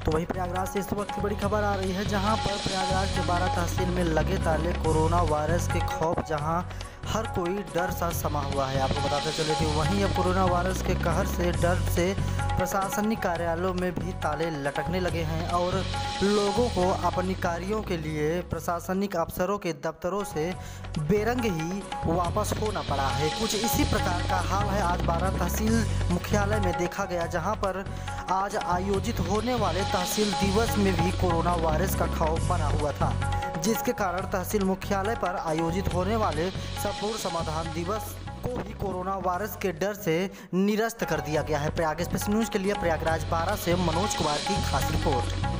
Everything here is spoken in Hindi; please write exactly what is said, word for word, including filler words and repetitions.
तो वहीं प्रयागराज से इस वक्त की बड़ी खबर आ रही है, जहां पर प्रयागराज के बारह तहसील में लगे ताले कोरोना वायरस के खौफ, जहां हर कोई डर सा समा हुआ है। आपको बताते चले कि वहीं अब कोरोना वायरस के कहर से डर से प्रशासनिक कार्यालयों में भी ताले लटकने लगे हैं और लोगों को अपनी कार्यों के लिए प्रशासनिक अफसरों के दफ्तरों से बेरंग ही वापस होना पड़ा है। कुछ इसी प्रकार का हाल है आज बारह तहसील मुख्यालय में देखा गया, जहां पर आज आयोजित होने वाले तहसील दिवस में भी कोरोना वायरस का खौफ बना हुआ था, जिसके कारण तहसील मुख्यालय पर आयोजित होने वाले संपूर्ण समाधान दिवस को भी कोरोना वायरस के डर से निरस्त कर दिया गया है। प्रयाग एक्सप्रेस न्यूज़ के लिए प्रयागराज बारह से मनोज कुमार की खास रिपोर्ट।